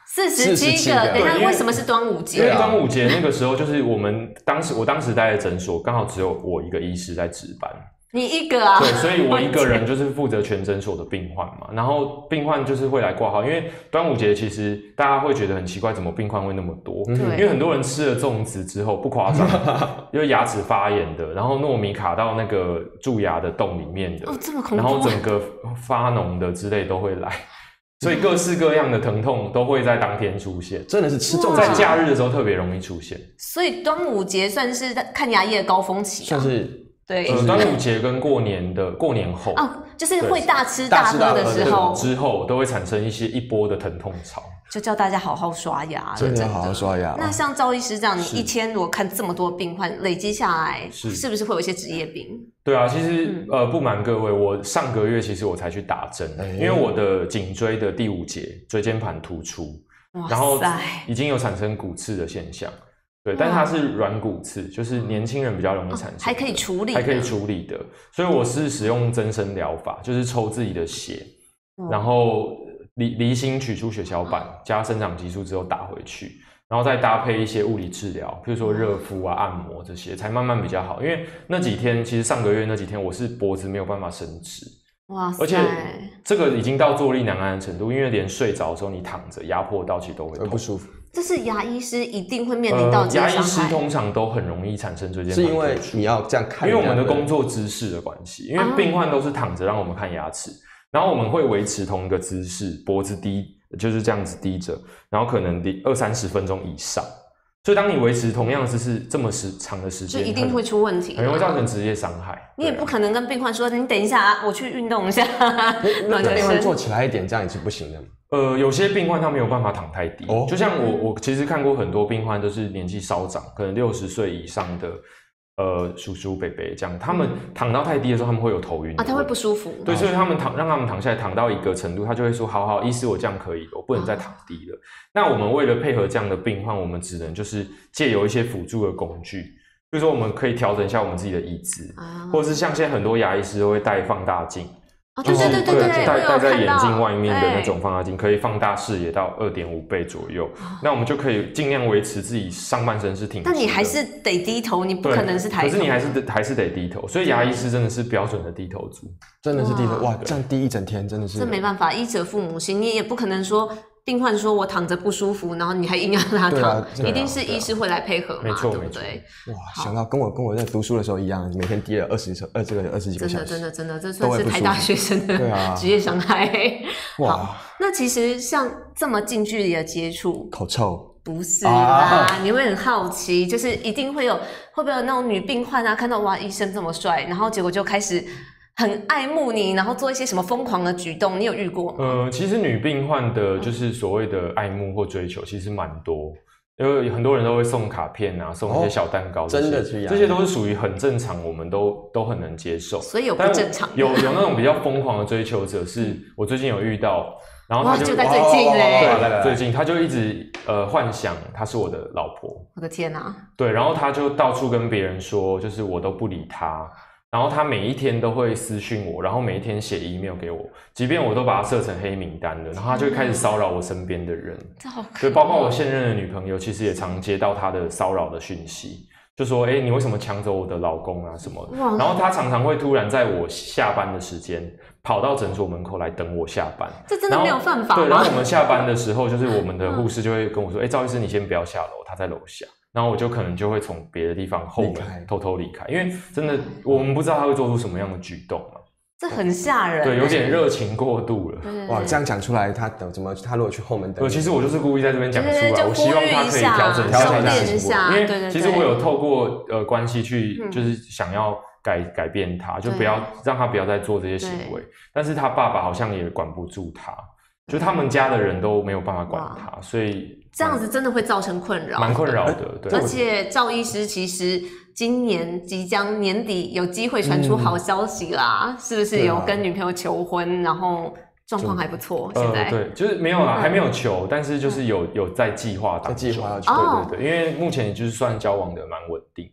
47个，等一下，为什么是端午节？ 因为端午节那个时候就是我当时待的诊所刚好只有我一个医师在值班。 你一个啊？ 对，所以我一个人就是负责全诊所的病患嘛，然后病患就是会来挂号，因为端午节其实大家会觉得很奇怪，怎么病患会那么多？因为很多人吃了粽子之后，不夸张，因为牙齿发炎的，然后糯米卡到那个蛀牙的洞里面的， 这么恐怖， 然后整个发脓的之类都会来。所以各式各样的疼痛都会在当天出现， 真的是吃粽子， 在假日的时候特别容易出现。 所以端午节算是看牙医的高峰期， 算是。 对， 端午节跟过年后就是会大吃大喝的时候， 之后都会产生一波的疼痛潮， 就叫大家好好刷牙， 真的好好刷牙。 那像赵医师这样，你一天如果看这么多病患，累积下来，是不是会有一些职业病？ 对啊，其实不瞒各位，我上个月其实我才去打针，因为我的颈椎的第5节椎间盘突出，然后已经有产生骨刺的现象。对，但是它是软骨刺，就是年轻人比较容易产生， 还可以处理的，所以我是使用增生疗法，就是抽自己的血，然后离心取出血小板，加生长激素之后打回去，然后再搭配一些物理治疗，比如说热敷啊、按摩这些，才慢慢比较好。因为那几天，其实上个月那几天，我是脖子没有办法伸直， 哇塞， 而且这个已经到坐立难安的程度，因为连睡着的时候你躺着压迫到其实都会痛， 不舒服。 这是牙医师一定会面临到这个伤害。 牙医师通常都很容易产生椎间盘突出， 是因为你要这样看， 因为我们的工作姿势的关系，因为病患都是躺着让我们看牙齿，然后我们会维持同一个姿势，脖子低，就是这样子低着，然后可能20-30分钟以上。所以当你维持同样的姿势这么长的时间， 就一定会出问题， 很容易造成职业伤害。 你也不可能跟病患说：“你等一下，我去运动一下。” 那病患坐起来一点，这样也是不行的。 有些病患他没有办法躺太低，就像我其实看过很多病患都是年纪稍长，可能60岁以上的叔叔伯伯这样，他们躺到太低的时候，他们会有头晕他会不舒服。 对，所以让他们躺下来，躺到一个程度，他就会说：“好，医师，我这样可以了，我不能再躺低了。”那我们为了配合这样的病患，我们只能就是借由一些辅助的工具，比如说我们可以调整一下我们自己的椅子，或者是像现在很多牙医师都会戴放大镜。 对， 戴在眼睛外面的那种放大镜，可以放大视野到2.5倍左右。那我们就可以尽量维持自己上半身是挺直的。 但你还是得低头，你不可能是抬头。 可是你还是得低头，所以牙医师真的是标准的低头族， 真的是低头哇，这样低一整天真的是。 这没办法，医者父母心，你也不可能说。病患说我躺着不舒服，然后你还硬要让他躺，一定是医师会来配合嘛，对不对？ 哇，想到跟我在读书的时候一样，每天低了20几个小时， 真的，这算是台大学生的职业伤害。好，那其实像这么近距离的接触， 口臭不是啦，你会很好奇，就是一定会不会有那种女病患啊，看到哇医生这么帅，然后结果就开始。很爱慕你，然后做一些什么疯狂的举动，你有遇过吗？ 其实女病患的就是所谓的爱慕或追求，其实蛮多，因为很多人都会送卡片啊，送一些小蛋糕， 真的这些都是属于很正常，我们都很能接受。 所以有不正常的， 有那种比较疯狂的追求者，是我最近有遇到，然后他就在最近嘞， 对，最近他就一直幻想她是我的老婆， 我的天啊！ 对，然后他就到处跟别人说，就是我都不理他。然后他每一天都会私讯我，然后每一天写 email 给我，即便我都把他设成黑名单了，然后他就会开始骚扰我身边的人。对，包括我现任的女朋友，其实也常接到他的骚扰的讯息，就说：“你为什么抢走我的老公啊什么的？”然后他常常会突然在我下班的时间跑到诊所门口来等我下班。 这真的没有犯法吗？ 对，然后我们下班的时候，就是我们的护士就会跟我说：“赵医师，你先不要下楼，他在楼下。”然后我就可能就会从别的地方后门偷偷离开，因为真的我们不知道他会做出什么样的举动嘛。 这很吓人， 对，有点热情过度了。 哇，这样讲出来，他如果去后门等？ 其实我就是故意在这边讲出来，我希望他可以调整一下，因为其实我有透过关系去，就是想要改变他，就不要让他不要再做这些行为。但是他爸爸好像也管不住他。就他们家的人都没有办法管他，所以这样子真的会造成困扰， 蛮困扰的。对， 而且赵医师其实今年即将年底有机会传出好消息啦，是不是有跟女朋友求婚，然后状况还不错？现在对，就是没有啦，还没有求，但是就是有在计划当中。 在计划要求，对，因为目前就是算交往的蛮稳定。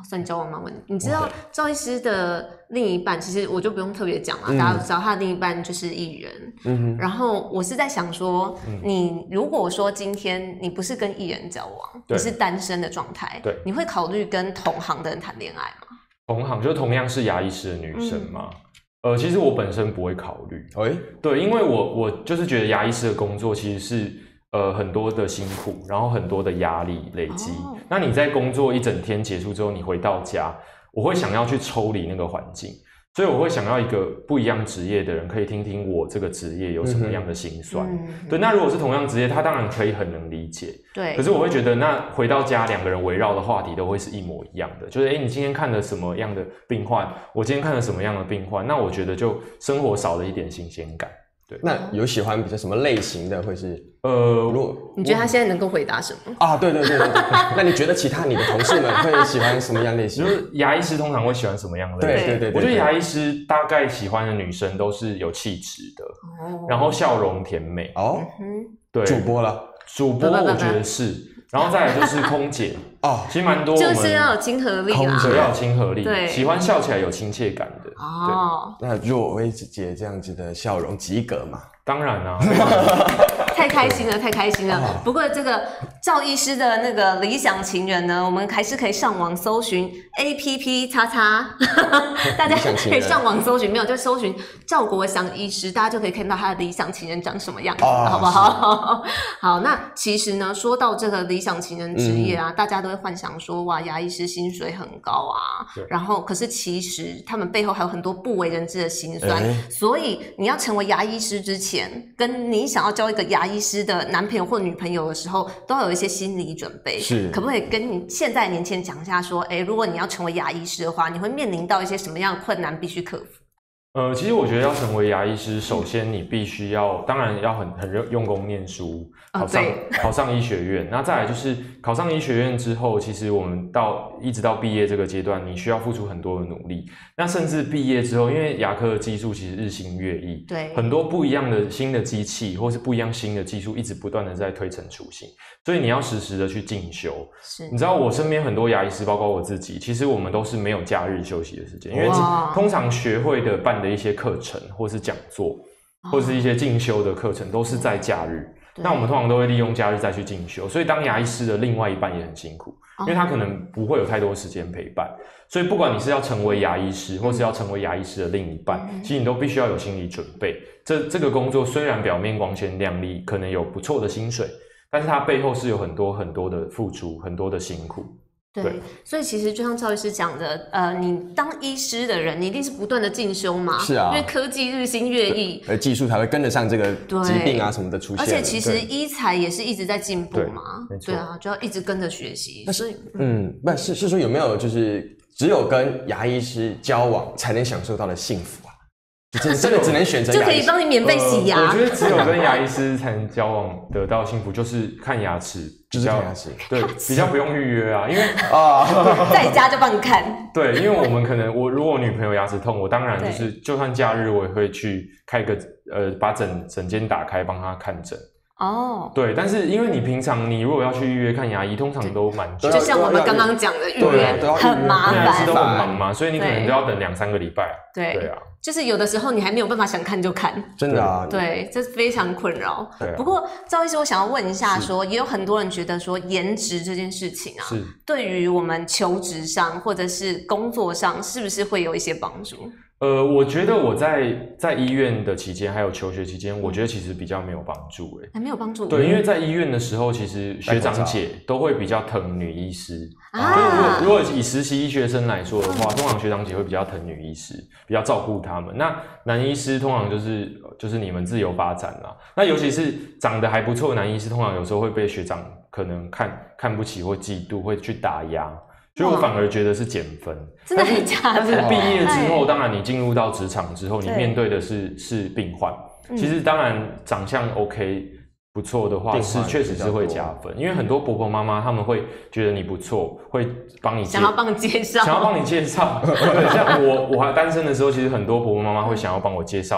算你交往蛮稳定。你知道赵医师的另一半，其实我就不用特别讲了，大家都知道他的另一半就是艺人。然后我是在想说，你如果说今天你不是跟艺人交往，你是单身的状态，你会考虑跟同行的人谈恋爱吗？ 同行就同样是牙医师的女生吗？其实我本身不会考虑。对，因为我就是觉得牙医师的工作其实是很多的辛苦，然后很多的压力累积。那你在工作一整天结束之后，你回到家，我会想要去抽离那个环境，所以我会想要一个不一样职业的人，可以听听我这个职业有什么样的辛酸。对，那如果是同样职业，他当然可以很能理解。对，可是我会觉得，那回到家两个人围绕的话题都会是一模一样的，就是你今天看了什么样的病患，我今天看了什么样的病患，那我觉得就生活少了一点新鲜感。对， 那有喜欢比较什么类型的，会是你觉得他现在能够回答什么啊？对，那你觉得你的同事们会喜欢什么样类型？ 就是牙医师通常会喜欢什么样的类型？对，我觉得牙医师大概喜欢的女生都是有气质的，然后笑容甜美。对， 主播我觉得是，然后再来就是空姐其实蛮多， 就是要有亲和力啦， 要有亲和力，对，喜欢笑起来有亲切感的。 那若薇姐这样子的笑容及格吗？ 当然啊。 太开心了！不过这个赵医师的那个理想情人呢，我们还是可以上网搜寻 APP 大家可以上网搜寻，没有就搜寻赵国祥医师，大家就可以看到他的理想情人长什么样子，好不好？好，那其实呢，说到这个理想情人职业啊，大家都会幻想说，哇，牙医师薪水很高啊，然后可是其实他们背后还有很多不为人知的辛酸，所以你要成为牙医师之前，跟你想要交一个牙医师的男朋友或女朋友的时候，都要有一些心理准备。可不可以跟你现在年轻人讲一下说，如果你要成为牙医师的话，你会面临到一些什么样的困难必须克服？ 其实我觉得要成为牙医师，首先你必须要，当然要很用功念书，考上医学院。那再来就是考上医学院之后，其实我们一直到毕业这个阶段，你需要付出很多的努力。那甚至毕业之后，因为牙科的技术其实日新月异，对，很多不一样的新的机器或是不一样新的技术，一直不断的在推陈出新，所以你要时时的去进修。你知道我身边很多牙医师，包括我自己，其实我们都是没有假日休息的时间，因为通常学会的办的一些课程或是讲座或是一些进修的课程都是在假日，那我们通常都会利用假日再去进修，所以当牙医师的另外一半也很辛苦，因为他可能不会有太多时间陪伴，所以不管你是要成为牙医师或是要成为牙医师的另一半，其实你都必须要有心理准备。这个工作虽然表面光鲜亮丽，可能有不错的薪水，但是它背后是有很多很多的付出，很多的辛苦。 对，所以其实就像赵医师讲的，你当医师的人，你一定是不断的进修嘛，是啊，因为科技日新月异， 而技术才会跟得上这个疾病啊什么的出现。 而且其实医材也是一直在进步嘛，对啊，就要一直跟着学习。 但是，不是说有没有就是只有跟牙医师交往才能享受到的幸福啊？真的只能选择牙医师就可以帮你免费洗牙。 我觉得只有跟牙医师才能交往得到幸福，就是看牙齿。 就是看牙齿， 对，比较不用预约啊，因为在家就帮你看。 对，因为我们可能如果女朋友牙齿痛，我当然就算假日我也会去开个把整间打开帮她看诊。对，但是因为你平常你如果要去预约看牙医，通常都蛮久， 就像我们刚刚讲的预约很麻烦， 牙医都很忙嘛，所以你可能都要等2-3个礼拜。 对啊，就是有的时候你还没有办法想看就看， 真的啊， 对，这非常困扰。不过赵医师，我想要问一下说，也有很多人觉得说颜值这件事情啊，对于我们求职上或者是工作上，是不是会有一些帮助？ 我觉得我在医院的期间，还有求学期间，我觉得其实比较没有帮助。 还没有帮助？ 对，因为在医院的时候，其实学长姐都会比较疼女医师。就是如果以实习医学生来说的话，通常学长姐会比较疼女医师，比较照顾他们。那男医师通常就是你们自由发展啦。那尤其是长得还不错的男医师，通常有时候会被学长可能看不起或嫉妒，会去打压。所以我反而觉得是减分， 真的很假的。 但是毕业之后，当然你进入到职场之后，你面对的是病患。其实当然长相 OK 不错的话，确实是会加分，因为很多婆婆妈妈他们会觉得你不错，会帮你想要帮你介绍。 像我还单身的时候，其实很多婆婆妈妈会想要帮我介绍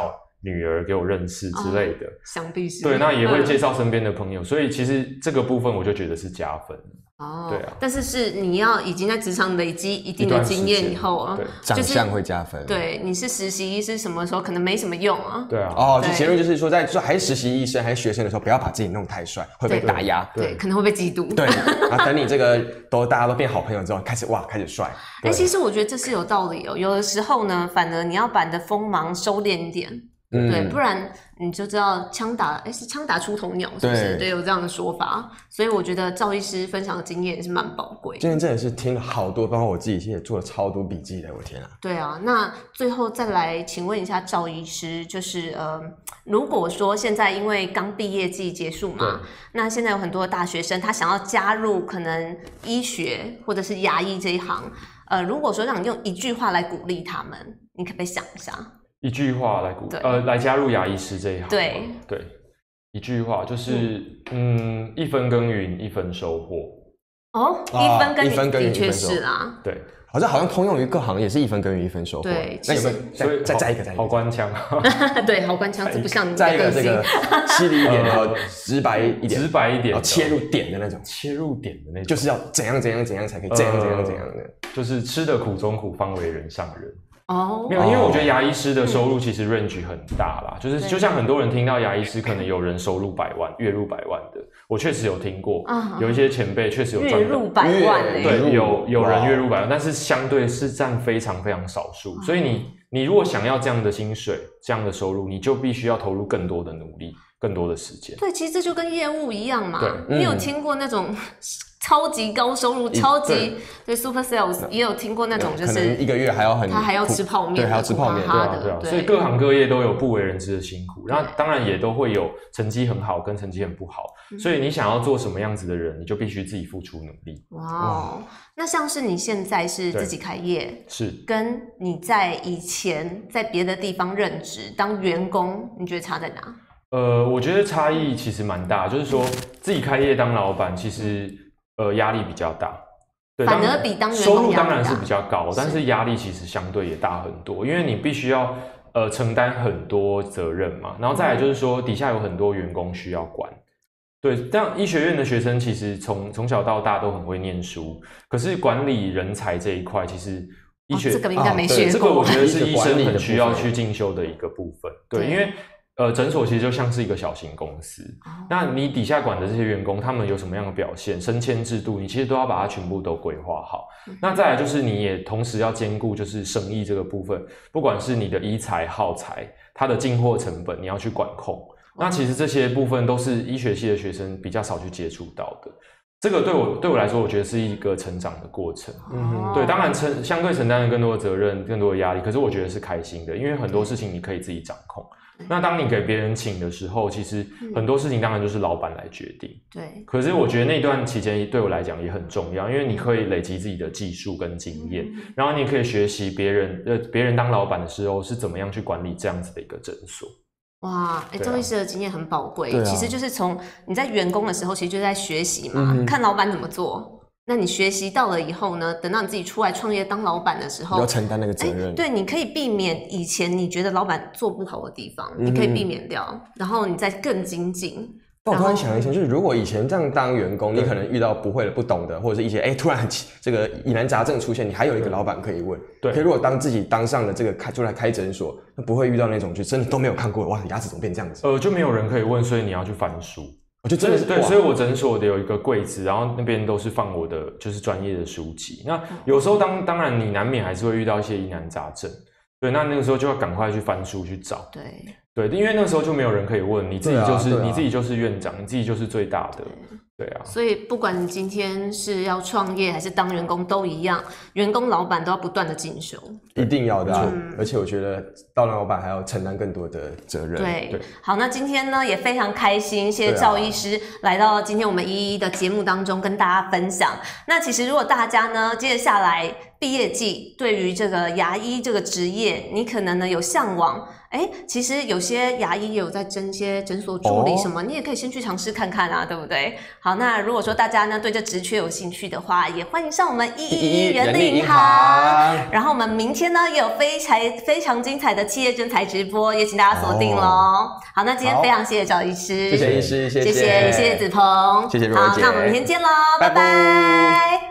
女儿给我认识之类的， 想必是对，那也会介绍身边的朋友，所以其实这个部分我就觉得是加分。对啊， 但是你要已经在职场累积一定的经验以后啊， 长相会加分。 对，你是实习医师什么时候可能没什么用啊？ 对啊。 就结论就是说，在还是实习医生还是学生的时候，不要把自己弄太帅，会被打压。 对，可能会被嫉妒。 对，然后等你这个大家都变好朋友之后，开始帅。 其实我觉得这是有道理哦。有的时候呢，反而你要把你的锋芒收敛一点。对，不然你就知道枪打出头鸟，是不是？对，有这样的说法。所以我觉得赵医师分享的经验也是蛮宝贵的。 今天真的是听了好多，包括我自己也做了超多笔记的，我天啊！ 对啊，那最后再来请问一下赵医师，就是如果说现在因为刚毕业季结束嘛，那现在有很多大学生他想要加入可能医学或者是牙医这一行，如果说让你用一句话来鼓励他们，你可不可以想一下？ 一句话来来加入牙医师这一行。 对， 一句话就是一分耕耘一分收获。 一分耕耘的确是啦。 对， 好像通用于各行也是一分耕耘一分收获。 对， 那有没有再一个好官腔？ 对，好官腔，这不像你的再一个这个犀利一点，然后直白一点，切入点的那种，就是要怎样才可以怎样的， 就是吃的苦中苦，方为人上人。没有，因为我觉得牙医师的收入其实 range 很大啦，就像很多人听到牙医师，可能有人收入100万，月入100万的，我确实有听过，有一些前辈确实有赚月入100万， 对，有人月入100万，但是相对是占非常非常少数，所以你如果想要这样的薪水，这样的收入，你就必须要投入更多的努力，更多的时间。 对，其实这就跟业务一样嘛，你有听过那种超级高收入、超级对 super sales， 也有听过那种就是可能一个月他还要吃泡面， 对，还要吃泡面， 对啊，所以各行各业都有不为人知的辛苦，那当然也都会有成绩很好跟成绩很不好，所以你想要做什么样子的人，你就必须自己付出努力。 哇，那像是你现在是自己开业， 是跟你在以前在别的地方任职当员工，你觉得差在哪？ 我觉得差异其实蛮大，就是说自己开业当老板，其实压力比较大，对， 反而比当员工收入当然是比较高，但是压力其实相对也大很多，因为你必须要承担很多责任嘛，然后再来就是说底下有很多员工需要管。对，但医学院的学生其实从小到大都很会念书，可是管理人才这一块，其实这个应该没学过， 这个我觉得是医生很需要去进修的一个部分。对，因为诊所其实就像是一个小型公司，那你底下管的这些员工，他们有什么样的表现、升迁制度，你其实都要把它全部都规划好。那再来就是你也同时要兼顾就是生意这个部分，不管是你的医材、耗材，它的进货成本你要去管控。那其实这些部分都是医学系的学生比较少去接触到的。这个对我来说，我觉得是一个成长的过程。对，当然相对承担了更多的责任、更多的压力，可是我觉得是开心的，因为很多事情你可以自己掌控。那当你给别人请的时候，其实很多事情当然就是老板来决定。 对。 可是我觉得那段期间对我来讲也很重要，因为你可以累积自己的技术跟经验，然后你也可以学习别人当老板的时候是怎么样去管理这样子的一个诊所。 哇，周医师的经验很宝贵，其实就是从你在员工的时候，其实就在学习嘛，看老板怎么做。那你学习到了以后呢，等到你自己出来创业当老板的时候， 你要承担那个责任。 对，你可以避免以前你觉得老板做不好的地方，你可以避免掉，然后你再更精进。 但我突然想一想，就是如果以前这样当员工，你可能遇到不会的、不懂的，或者是一些突然这个疑难杂症出现，你还有一个老板可以问。对。可是如果自己当上了这个出来开诊所，那不会遇到那种就真的都没有看过，哇，牙齿怎么变这样子？ 就没有人可以问，所以你要去翻书。 我就真的是对，所以我诊所的有一个柜子，然后那边都是放我的就是专业的书籍。那有时候当然你难免还是会遇到一些疑难杂症，对，那个时候就要赶快去翻书去找。对，因为那个时候就没有人可以问，你自己就是院长，你自己就是最大的。对啊， 所以不管你今天是要创业还是当员工都一样，员工老板都要不断的进修， 一定要的啊！而且我觉得当老板还要承担更多的责任。 对，好，那今天呢也非常开心，谢谢赵医师来到今天我们11的节目当中跟大家分享。那其实如果大家呢接下来毕业季对于这个牙医这个职业，你可能呢有向往。其实有些牙医也有在征些诊所助理什么，你也可以先去尝试看看啊，对不对？好，那如果说大家呢对这职缺有兴趣的话，也欢迎上我们111人力银行。然后我们明天呢也有非常精彩的企业征才直播，也请大家锁定咯。好，那今天非常谢谢赵医师， 谢谢医师， 谢谢子鹏， 谢谢若姐， 好，那我们明天见咯，拜拜。